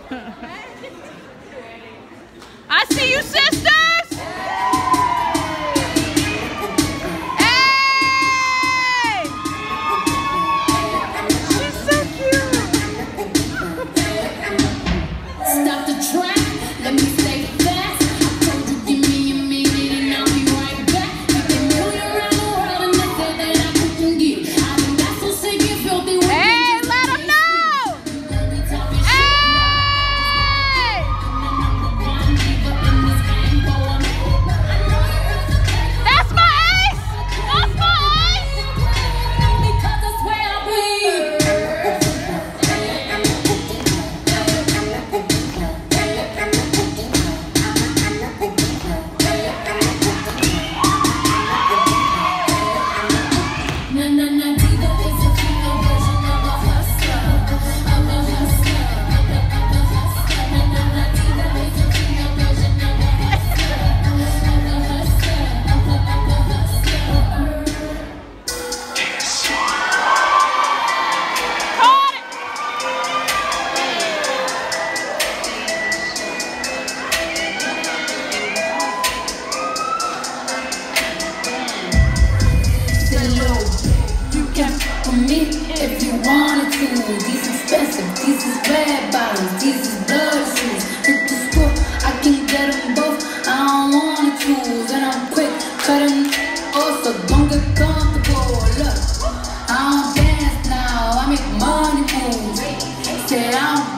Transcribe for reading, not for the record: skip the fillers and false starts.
I see you, sisters. Hey! She's so cute. Stop the track. Let me stay fast. I told you give me a minute and I'll be right back. You can move around the world and that's all that I couldn't get. I think that's so sick and filthy. Hey, let them know. If you wanted to, these expensive, these is red bottoms, these is blood shoes. Hit the score, I can get them both. I don't wanna choose, and I'm quick cutting off, so don't get comfortable. Look, I don't dance now, I make money moves. Say I don't